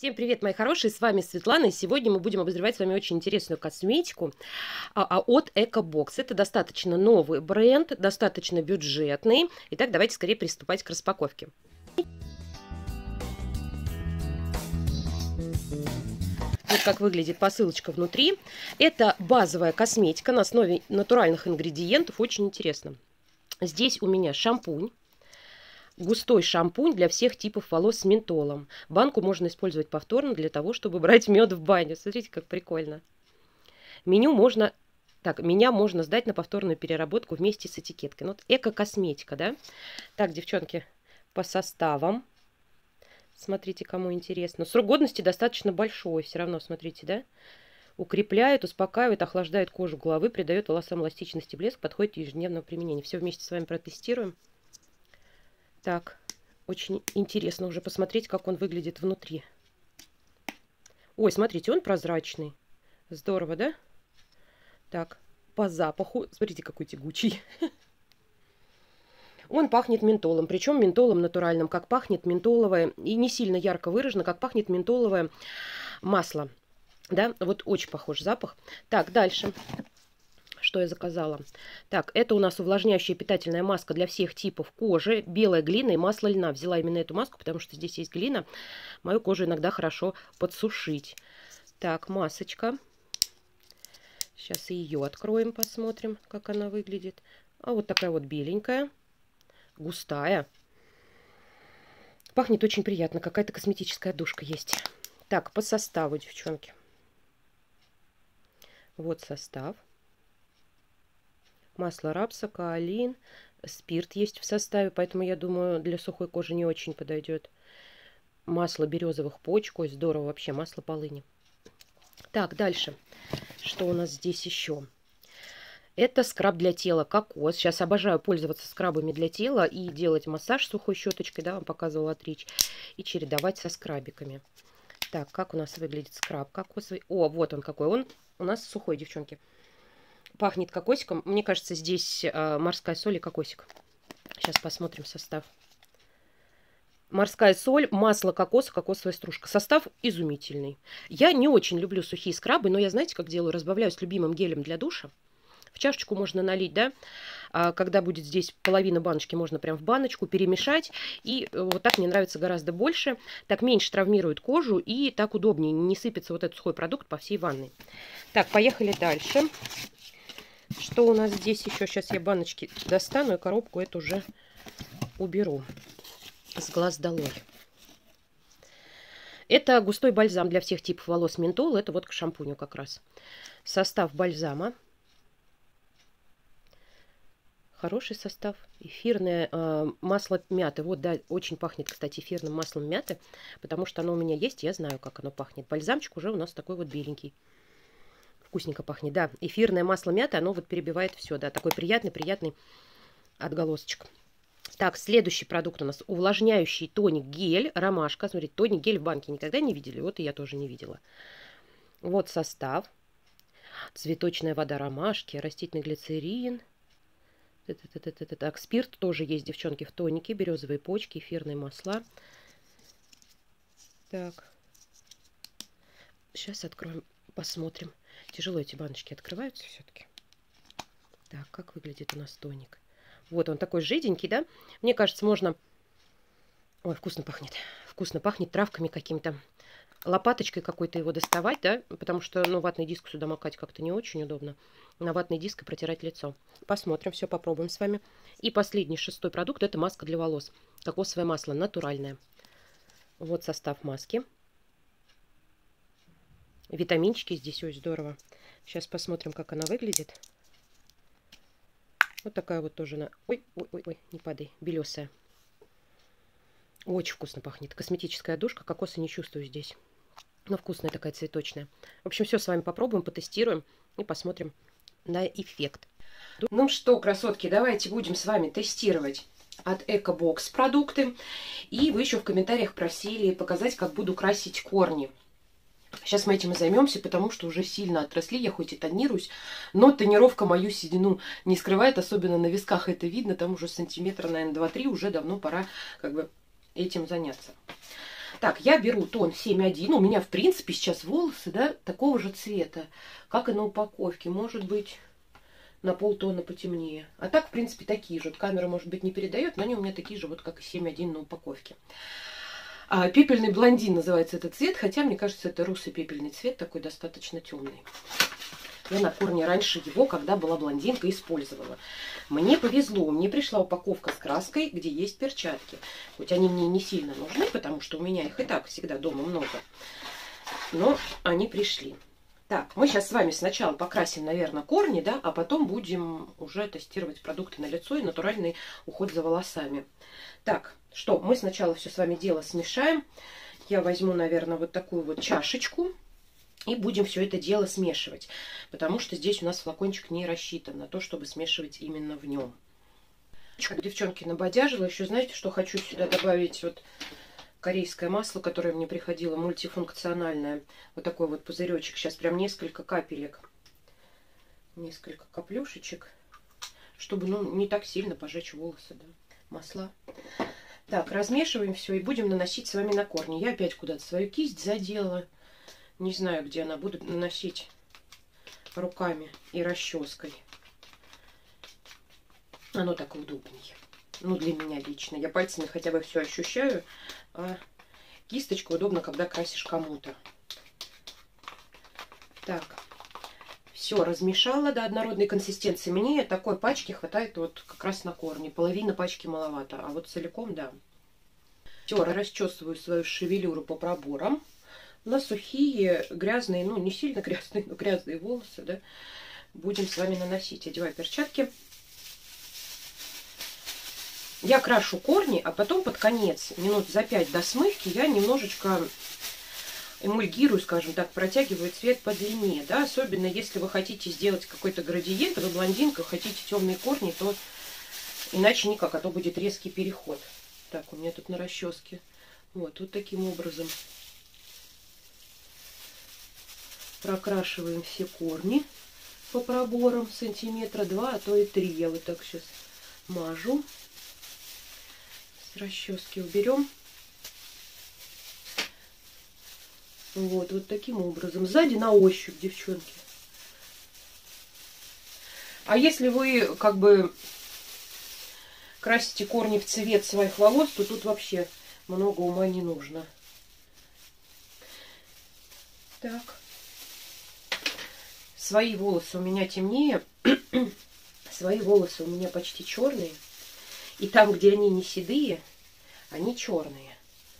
Всем привет, мои хорошие, с вами Светлана, и сегодня мы будем обозревать с вами очень интересную косметику от EcoBox. Это достаточно новый бренд, достаточно бюджетный. Итак, давайте скорее приступать к распаковке. Вот как выглядит посылочка внутри. Это базовая косметика на основе натуральных ингредиентов, очень интересно. Здесь у меня шампунь. Густой шампунь для всех типов волос с ментолом. Банку можно использовать повторно для того, чтобы брать мед в баню. Смотрите, как прикольно. Меня можно сдать на повторную переработку вместе с этикеткой. Вот эко-косметика, да? Так, девчонки, по составам. Смотрите, кому интересно. Срок годности достаточно большой. Все равно, смотрите, да? Укрепляет, успокаивает, охлаждает кожу головы, придает волосам эластичность и блеск, подходит к ежедневному применению. Все вместе с вами протестируем. Так, очень интересно уже посмотреть, как он выглядит внутри. Ой, смотрите, он прозрачный. Здорово, да? Так, по запаху. Смотрите, какой тягучий. Он пахнет ментолом, причем ментолом натуральным, как пахнет ментоловое, и не сильно ярко выражено, как пахнет ментоловое масло. Да, вот очень похож запах. Так, дальше. Что я заказала? Так, это у нас увлажняющая питательная маска для всех типов кожи. Белая глина и масло льна. Взяла именно эту маску, потому что здесь есть глина. Мою кожу иногда хорошо подсушить. Так, масочка. Сейчас ее откроем, посмотрим, как она выглядит. А вот такая вот беленькая. Густая. Пахнет очень приятно. Какая-то косметическая душка есть. Так, по составу, девчонки. Вот состав. Масло рапса, каолин, спирт есть в составе, поэтому, я думаю, для сухой кожи не очень подойдет. Масло березовых почек, ой, здорово вообще, масло полыни. Так, дальше. Что у нас здесь еще? Это скраб для тела, кокос. Сейчас обожаю пользоваться скрабами для тела и делать массаж сухой щеточкой, да, вам показывала отричь, и чередовать со скрабиками. Так, как у нас выглядит скраб кокосовый? О, вот он какой. Он у нас сухой, девчонки. Пахнет кокосиком. Мне кажется, здесь морская соль и кокосик. Сейчас посмотрим состав. Морская соль, масло кокоса, кокосовая стружка. Состав изумительный. Я не очень люблю сухие скрабы, но я, знаете, как делаю? Разбавляю с любимым гелем для душа. В чашечку можно налить, да? Когда будет здесь половина баночки, можно прям в баночку перемешать. И вот так мне нравится гораздо больше. Так меньше травмирует кожу и так удобнее. Не сыпется вот этот сухой продукт по всей ванной. Так, поехали дальше. Что у нас здесь еще? Сейчас я баночки достану и коробку эту уже уберу. С глаз долой. Это густой бальзам для всех типов волос ментол. Это вот к шампуню как раз. Состав бальзама. Хороший состав. Эфирное масло мяты. Вот, да, очень пахнет, кстати, эфирным маслом мяты. Потому что оно у меня есть, я знаю, как оно пахнет. Бальзамчик уже у нас такой вот беленький. Вкусненько пахнет, да. Эфирное масло мяты, оно вот перебивает все, да. Такой приятный отголосочек. Так, следующий продукт у нас увлажняющий тоник гель, ромашка. Смотрите, тоник гель в банке никогда не видели, вот и я тоже не видела. Вот состав. Цветочная вода ромашки, растительный глицерин. Так, спирт тоже есть, девчонки, в тонике. Березовые почки, эфирные масла. Так. Сейчас откроем, посмотрим. Тяжело эти баночки открываются все-таки. Так, как выглядит у нас тоник? Вот он такой жиденький, да? Мне кажется, можно... Ой, вкусно пахнет. Вкусно пахнет травками каким-то. Лопаточкой какой-то его доставать, да? Потому что, ну, ватный диск сюда макать как-то не очень удобно. На ватный диск и протирать лицо. Посмотрим, все попробуем с вами. И последний, шестой продукт, это маска для волос. Кокосовое масло, натуральное. Вот состав маски. Витаминчики здесь очень здорово. Сейчас посмотрим, как она выглядит. Вот такая вот тоже она. Ой, не падай, белесая. Очень вкусно пахнет. Косметическая душка, кокоса не чувствую здесь. Но вкусная такая, цветочная. В общем, все с вами попробуем, потестируем и посмотрим на эффект. Ну что, красотки, давайте будем с вами тестировать от EcoBox продукты. И вы еще в комментариях просили показать, как буду красить корни. Сейчас мы этим и займемся, потому что уже сильно отросли. Я хоть и тонируюсь, но тонировка мою седину не скрывает. Особенно на висках это видно. Там уже сантиметра, наверное, 2-3. Уже давно пора как бы этим заняться. Так, я беру тон 7,1. У меня, в принципе, сейчас волосы, да, такого же цвета, как и на упаковке. Может быть, на полтона потемнее. А так, в принципе, такие же. Вот камера, может быть, не передает, но они у меня такие же, вот как и 7,1 на упаковке. Пепельный блондин называется этот цвет, хотя, мне кажется, это русый пепельный цвет, такой достаточно темный. Я на корне раньше его, когда была блондинка, использовала. Мне повезло, мне пришла упаковка с краской, где есть перчатки. Хоть они мне не сильно нужны, потому что у меня их и так всегда дома много. Но они пришли. Так, мы сейчас с вами сначала покрасим, наверное, корни, да, а потом будем уже тестировать продукты на лицо и натуральный уход за волосами. Так, что, мы сначала все с вами дело смешаем. Я возьму, наверное, вот такую вот чашечку. И будем все это дело смешивать, потому что здесь у нас флакончик не рассчитан на то, чтобы смешивать именно в нем. Девчонки, набодяжила. Еще знаете, что хочу сюда добавить? Вот корейское масло, которое мне приходило, мультифункциональное. Вот такой вот пузыречек. Сейчас прям несколько капелек, несколько каплюшечек, чтобы, ну, не так сильно пожечь волосы, да, масла. Так, размешиваем все и будем наносить с вами на корни. Я опять куда-то свою кисть задела. Не знаю, где она. Буду наносить руками и расческой. Оно так удобнее. Ну, для меня лично. Я пальцами хотя бы все ощущаю. А кисточка удобно, когда красишь кому-то. Так. Все размешала до однородной консистенции. Мне такой пачки хватает вот как раз на корни. Половина пачки маловато. А вот целиком, да. Все, расчесываю свою шевелюру по проборам. На сухие, грязные, ну не сильно грязные, но грязные волосы, да, будем с вами наносить. Одеваю перчатки. Я крашу корни, а потом под конец, минут за 5 до смывки, я немножечко эмульгирую, скажем так, протягиваю цвет по длине, да, особенно если вы хотите сделать какой-то градиент, вы блондинка, хотите темные корни, то иначе никак, а то будет резкий переход. Так, у меня тут на расческе. Вот таким образом. Прокрашиваем все корни по проборам сантиметра 2, а то и 3. Я вот так сейчас мажу. С расчески уберем. Вот таким образом. Сзади на ощупь, девчонки. А если вы как бы красите корни в цвет своих волос, то тут вообще много ума не нужно. Так. Свои волосы у меня темнее, свои волосы у меня почти черные. И там, где они не седые, они черные.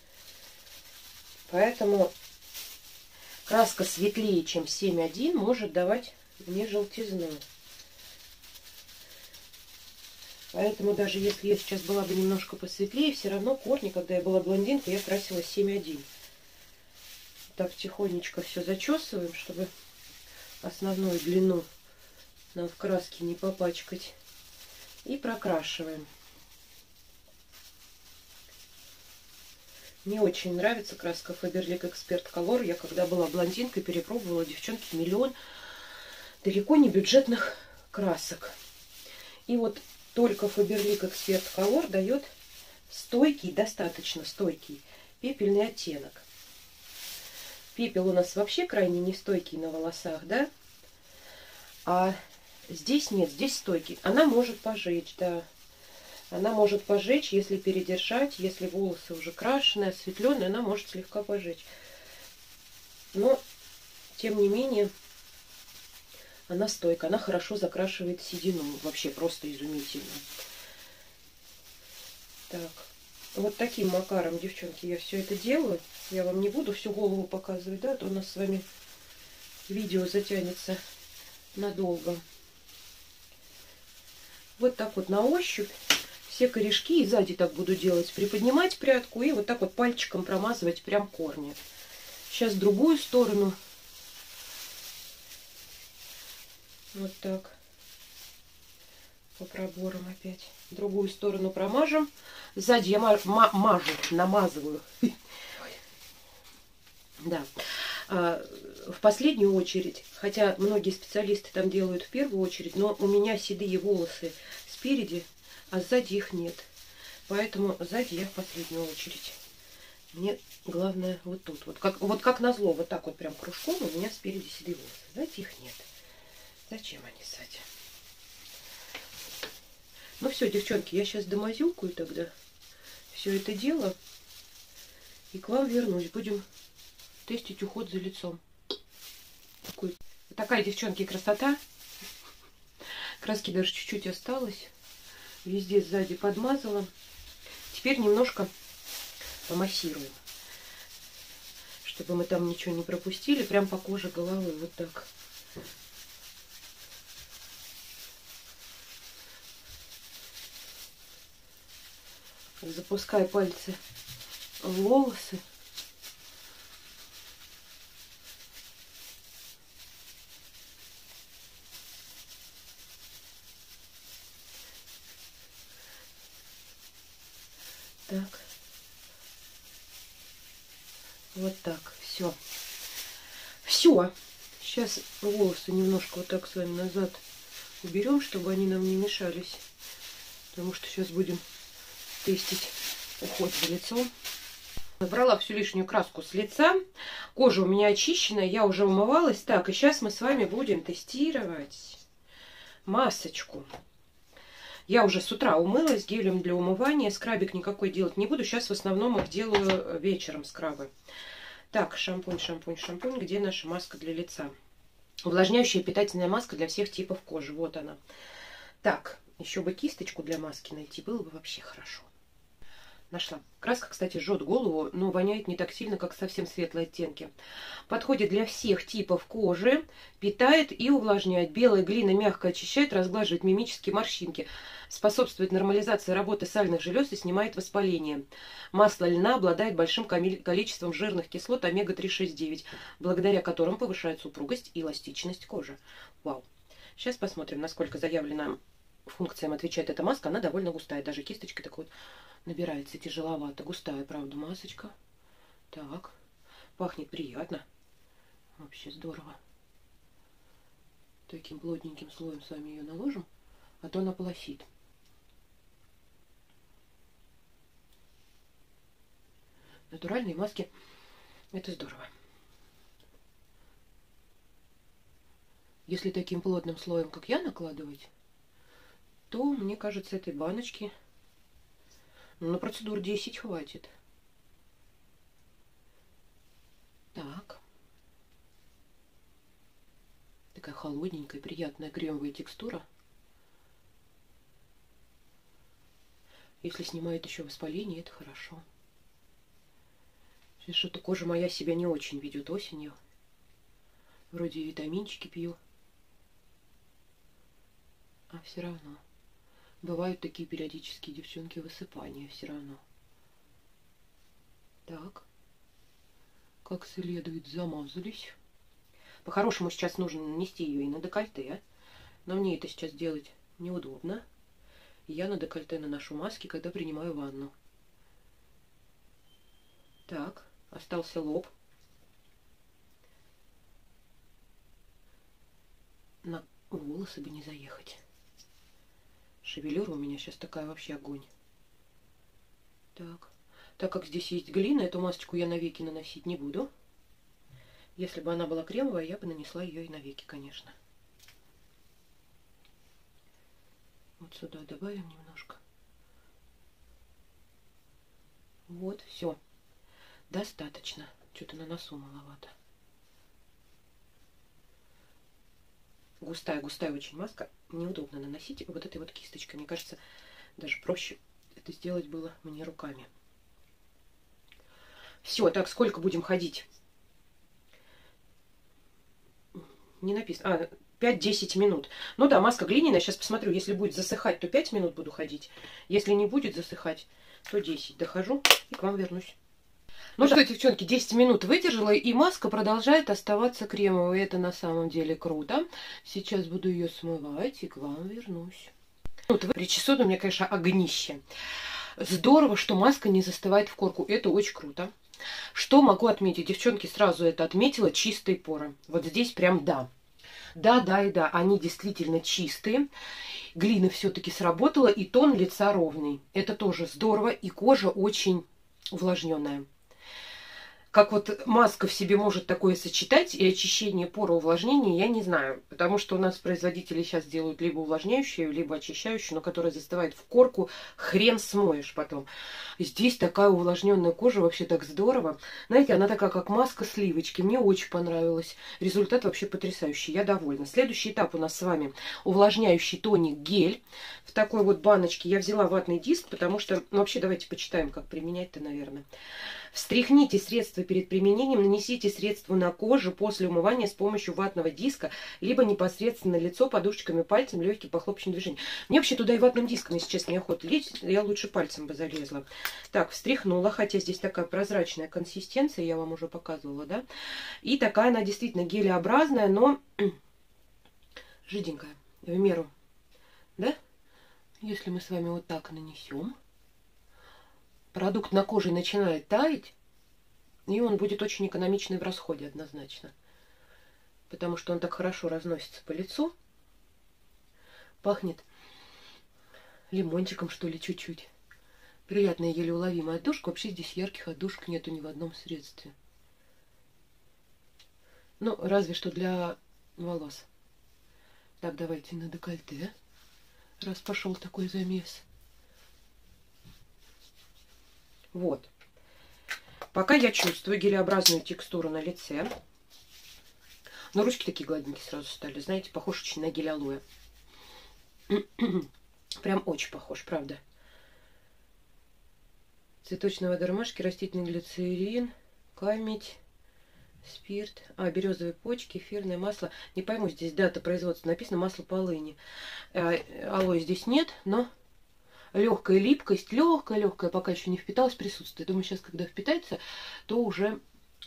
Поэтому краска светлее, чем 7,1, может давать мне желтизну. Поэтому даже если я сейчас была бы немножко посветлее, все равно корни, когда я была блондинкой, я красила 7,1. Так тихонечко все зачесываем, чтобы основную длину нам в краске не попачкать. И прокрашиваем. Мне очень нравится краска Faberlic Expert Color. Я когда была блондинкой, перепробовала, девчонки, миллион далеко не бюджетных красок. И вот только Faberlic Expert Color дает стойкий, достаточно стойкий пепельный оттенок. Пепел у нас вообще крайне нестойкий на волосах, да? А здесь нет, здесь стойкий. Она может пожечь, да. Она может пожечь, если передержать, если волосы уже крашеные, осветленные, она может слегка пожечь. Но, тем не менее, она стойкая, она хорошо закрашивает седину. Вообще просто изумительно. Так, вот таким макаром, девчонки, я все это делаю. Я вам не буду всю голову показывать, да, а то у нас с вами видео затянется надолго. Вот так вот на ощупь все корешки, и сзади так буду делать, приподнимать прядку и вот так вот пальчиком промазывать прям корни. Сейчас другую сторону. Вот так. По проборам опять. Другую сторону промажем. Сзади я намазываю. Да. В последнюю очередь, хотя многие специалисты там делают в первую очередь, но у меня седые волосы спереди, а сзади их нет. Поэтому сзади я в последнюю очередь Мне главное вот тут. Вот как назло, вот так вот прям кружком у меня спереди седые волосы. Знаете, их нет. Зачем они, Сатя? Ну все, девчонки, я сейчас домазюкаю тогда все это дело. И к вам вернусь. Будем тестить уход за лицом. Такая, девчонки, красота. Краски даже чуть-чуть осталось. Везде сзади подмазала. Теперь немножко помассируем, чтобы мы там ничего не пропустили. Прям по коже головы. Вот так. Запускаю пальцы в волосы. Так. Вот так. Все. Все. Сейчас волосы немножко вот так с вами назад уберем, чтобы они нам не мешались. Потому что сейчас будем тестить уход за лицом. Набрала всю лишнюю краску с лица. Кожа у меня очищенная, я уже умывалась. Так, и сейчас мы с вами будем тестировать масочку. Я уже с утра умылась гелем для умывания. Скрабик никакой делать не буду. Сейчас в основном их делаю вечером скрабы. Так, шампунь, шампунь, шампунь. Где наша маска для лица? Увлажняющая питательная маска для всех типов кожи. Вот она. Так, еще бы кисточку для маски найти. Было бы вообще хорошо. Нашла. Краска, кстати, жжет голову, но воняет не так сильно, как совсем светлые оттенки. Подходит для всех типов кожи, питает и увлажняет. Белая глина мягко очищает, разглаживает мимические морщинки, способствует нормализации работы сальных желез и снимает воспаление. Масло льна обладает большим количеством жирных кислот омега-3,6,9, благодаря которым повышается упругость и эластичность кожи. Вау! Сейчас посмотрим, насколько заявленным функциям отвечает эта маска. Она довольно густая, даже кисточкой такой вот набирается тяжеловато. Густая, правда, масочка. Так. Пахнет приятно. Вообще здорово. Таким плотненьким слоем с вами ее наложим, а то она полосит. Натуральные маски — это здорово. Если таким плотным слоем, как я, накладывать, то, мне кажется, этой баночки на процедур 10 хватит. Так. Такая холодненькая, приятная кремовая текстура. Если снимает еще воспаление, это хорошо. Сейчас что-то кожа моя себя не очень ведет осенью. Вроде и витаминчики пью. А все равно. Бывают такие периодические, девчонки, высыпания все равно. Так. Как следует замазались. По-хорошему сейчас нужно нанести ее и на декольте. Но мне это сейчас делать неудобно. И я на декольте наношу маски, когда принимаю ванну. Так. Остался лоб. На волосы бы не заехать. Шевелюра у меня сейчас такая вообще огонь. Так. Так как здесь есть глина, эту масочку я на веки наносить не буду. Если бы она была кремовая, я бы нанесла ее и на веки, конечно. Вот сюда добавим немножко. Вот, все. Достаточно. Что-то на носу маловато. Густая очень маска. Неудобно наносить вот этой вот кисточкой. Мне кажется, даже проще это сделать было мне руками. Все, так, сколько будем ходить? Не написано. 5-10 минут. Ну да, маска глиняная. Сейчас посмотрю, если будет засыхать, то 5 минут буду ходить. Если не будет засыхать, то 10. Дохожу и к вам вернусь. Ну что, девчонки, 10 минут выдержала, и маска продолжает оставаться кремовой. Это на самом деле круто. Сейчас буду ее смывать и к вам вернусь. Вот причесон у меня, конечно, огнище. Здорово, что маска не застывает в корку. Это очень круто. Что могу отметить? Девчонки, сразу это отметила. Чистые поры. Вот здесь прям да. Да, они действительно чистые. Глина все-таки сработала, и тон лица ровный. Это тоже здорово, и кожа очень увлажненная. как вот маска в себе может такое сочетать, и очищение пор, увлажнение, я не знаю. Потому что у нас производители сейчас делают либо увлажняющую, либо очищающую, но которая застывает в корку, хрен смоешь потом. Здесь такая увлажненная кожа, вообще так здорово. Знаете, она такая, как маска сливочки. Мне очень понравилось. Результат вообще потрясающий, я довольна. Следующий этап у нас с вами увлажняющий тоник гель. В такой вот баночке я взяла ватный диск, потому что, ну, вообще давайте почитаем, как применять-то, наверное. Встряхните средство перед применением, нанесите средство на кожу после умывания с помощью ватного диска, либо непосредственно на лицо подушечками пальцем, легкие похлопочные движения. Мне вообще туда и ватным диском, если честно, неохота лезть, я лучше пальцем бы залезла. Так, встряхнула, хотя здесь такая прозрачная консистенция, я вам уже показывала, да? И такая она действительно гелеобразная, но жиденькая, в меру, да? Если мы с вами вот так нанесем, продукт на коже начинает таять, и он будет очень экономичный в расходе однозначно. Потому что он так хорошо разносится по лицу. Пахнет лимончиком, что ли, чуть-чуть. Приятная, еле уловимая отдушка. Вообще здесь ярких отдушек нету ни в одном средстве. Ну, разве что для волос. Так, давайте на декольте. Раз пошел такой замес. Вот. Пока я чувствую гелеобразную текстуру на лице. Но ручки такие гладенькие сразу стали. Знаете, похож очень на гель алоэ. Прям очень похож, правда. Цветочная вода ромашки, растительный глицерин, камедь, спирт. березовые почки, эфирное масло. Не пойму, здесь дата производства написано, масло полыни. Алоэ здесь нет, но... Легкая липкость, легкая, пока еще не впиталась, присутствует. Думаю, сейчас, когда впитается, то уже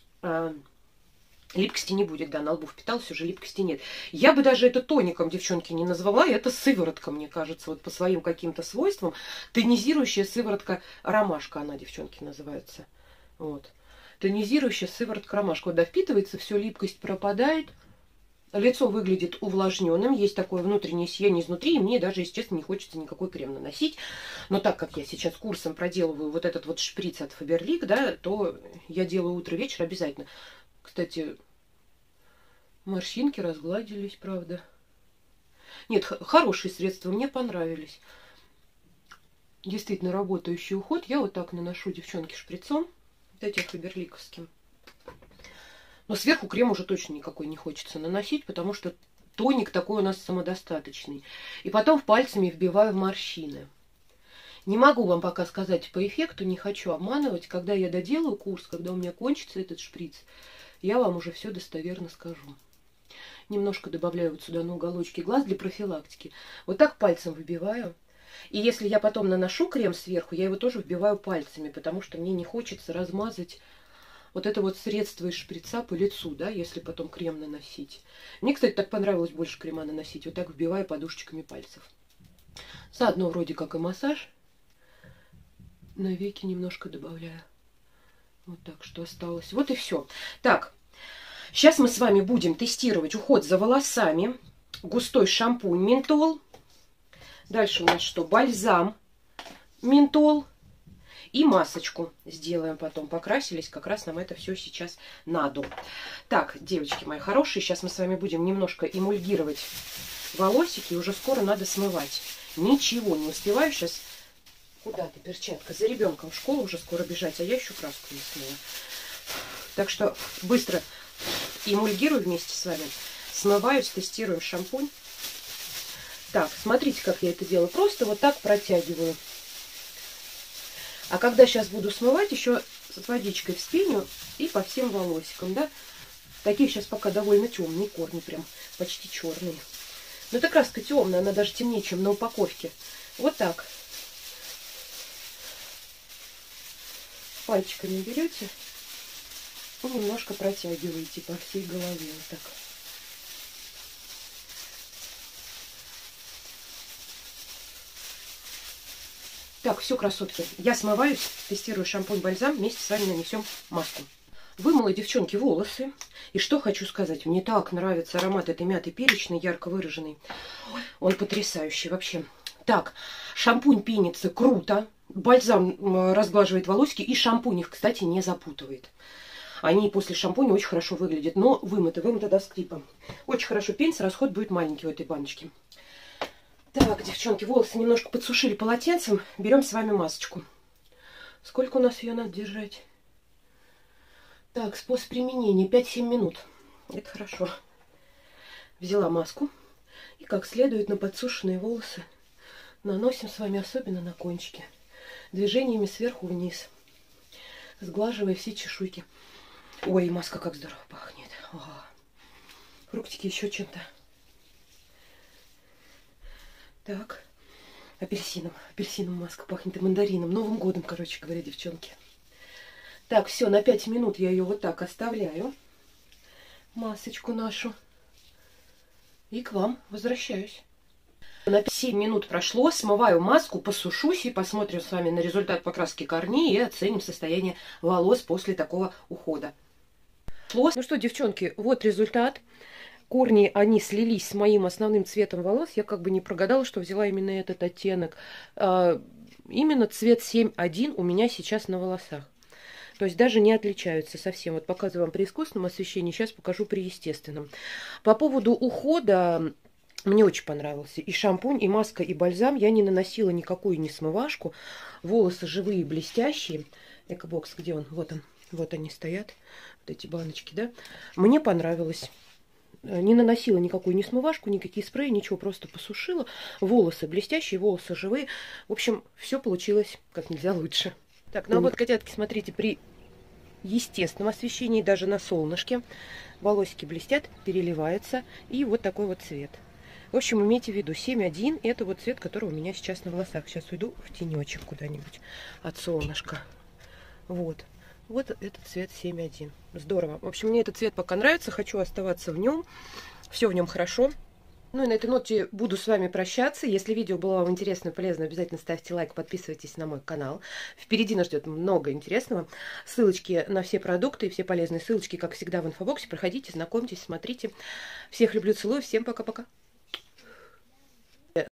липкости не будет. Да, на лбу впиталась, уже липкости нет. Я бы даже это тоником, девчонки, не назвала. Это сыворотка, мне кажется, вот по своим каким-то свойствам. Тонизирующая сыворотка ромашка, она, девчонки, называется. Вот. Тонизирующая сыворотка ромашка. Когда впитывается, все, липкость пропадает. Лицо выглядит увлажненным, есть такое внутреннее сияние изнутри, и мне даже, если честно, не хочется никакой крем наносить. Но так как я сейчас курсом проделываю вот этот вот шприц от Faberlic, да, то я делаю утро-вечер обязательно. Кстати, морщинки разгладились, правда. Нет, хорошие средства, мне понравились. Действительно работающий уход. Я вот так наношу, девчонки, шприцом, вот этим фаберликовским. Но сверху крем уже точно никакой не хочется наносить, потому что тоник такой у нас самодостаточный. И потом пальцами вбиваю в морщины. Не могу вам пока сказать по эффекту, не хочу обманывать. Когда я доделаю курс, когда у меня кончится этот шприц, я вам уже все достоверно скажу. Немножко добавляю вот сюда на уголочки глаз для профилактики. Вот так пальцем вбиваю. И если я потом наношу крем сверху, я его тоже вбиваю пальцами, потому что мне не хочется размазать вот это вот средство из шприца по лицу, да, если потом крем наносить. Мне, кстати, так понравилось больше крема наносить. Вот так вбиваю подушечками пальцев. Заодно вроде как и массаж. На веки немножко добавляю. Вот так, что осталось. Вот и все. Так, сейчас мы с вами будем тестировать уход за волосами. Густой шампунь ментол. Дальше у нас что? Бальзам ментол. И масочку сделаем потом. Покрасились, как раз нам это все сейчас надо. Так, девочки мои хорошие, сейчас мы с вами будем немножко эмульгировать волосики. И уже скоро надо смывать. Ничего не успеваю сейчас. Куда ты, перчатка? За ребенком в школу уже скоро бежать, а я еще краску не смыла. Так что быстро эмульгирую вместе с вами. Смываюсь, тестируем шампунь. Так, смотрите, как я это делаю. Просто вот так протягиваю. А когда сейчас буду смывать, еще с водичкой вспеню и по всем волосикам, да. Такие сейчас пока довольно темные корни, прям почти черные. Но эта краска темная, она даже темнее, чем на упаковке. Вот так. Пальчиками берете и немножко протягиваете по всей голове. Вот так. Так, все, красотки. Я смываюсь, тестирую шампунь-бальзам. Вместе с вами нанесем маску. Вымыла, девчонки, волосы. И что хочу сказать. Мне так нравится аромат этой мяты перечной, ярко выраженный. Он потрясающий вообще. Так, шампунь пенится круто. Бальзам разглаживает волосики. И шампунь их, кстати, не запутывает. Они после шампуня очень хорошо выглядят, но вымыты до скрипа. Очень хорошо пенится, расход будет маленький в этой баночке. Так, девчонки, волосы немножко подсушили полотенцем. Берем с вами масочку. Сколько у нас ее надо держать? Так, способ применения 5-7 минут. Это хорошо. Взяла маску. И как следует на подсушенные волосы наносим с вами, особенно на кончики. Движениями сверху вниз. Сглаживая все чешуйки. Ой, маска как здорово пахнет. Ага. Фруктики еще чем-то. Так. Апельсином. Апельсином маска пахнет и мандарином. Новым годом, короче говоря, девчонки. Так, все, на 5 минут я ее вот так оставляю. Масочку нашу. И к вам возвращаюсь. На 7 минут прошло. Смываю маску, посушусь и посмотрим с вами на результат покраски корней и оценим состояние волос после такого ухода. Ну что, девчонки, вот результат. Корни, они слились с моим основным цветом волос. Я как бы не прогадала, что взяла именно этот оттенок. Именно цвет 7.1 у меня сейчас на волосах. То есть даже не отличаются совсем. Вот показываю вам при искусственном освещении, сейчас покажу при естественном. По поводу ухода мне очень понравился. И шампунь, и маска, и бальзам. Я не наносила никакую не смывашку. Волосы живые, блестящие. Экобокс, где он? Вот он. Вот они стоят. Вот эти баночки, да. Мне понравилось. Не наносила никакую не смывашку, никакие спреи, ничего, просто посушила. Волосы блестящие, волосы живые. В общем, все получилось как нельзя лучше. Так, ну вот, котятки, смотрите, при естественном освещении, даже на солнышке, волосики блестят, переливаются. И вот такой вот цвет. В общем, имейте в виду, 7.1 это вот цвет, который у меня сейчас на волосах. Сейчас уйду в тенечек куда-нибудь от солнышка. Вот. Вот этот цвет 7.1. Здорово. В общем, мне этот цвет пока нравится. Хочу оставаться в нем. Все в нем хорошо. Ну и на этой ноте буду с вами прощаться. Если видео было вам интересно и полезно, обязательно ставьте лайк, подписывайтесь на мой канал. Впереди нас ждет много интересного. Ссылочки на все продукты и все полезные ссылочки, как всегда, в инфобоксе. Проходите, знакомьтесь, смотрите. Всех люблю, целую. Всем пока-пока.